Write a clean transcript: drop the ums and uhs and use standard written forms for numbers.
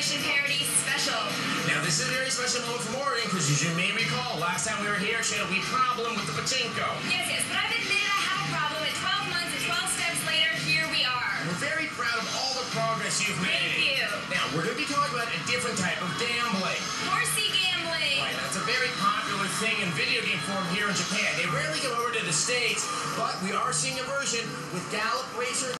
Generation Parody Special. Now, this is a very special moment for Maureen, because as you may recall, last time we were here, she had a wee problem with the pachinko. Yes, but I've admitted I have a problem, and 12 months and 12 steps later, here we are. We're very proud of all the progress you've made. Thank you. Now, we're going to be talking about a different type of gambling. Horsey gambling. Right, that's a very popular thing in video game form here in Japan. They rarely come over to the States, but we are seeing a version with Gallop Racer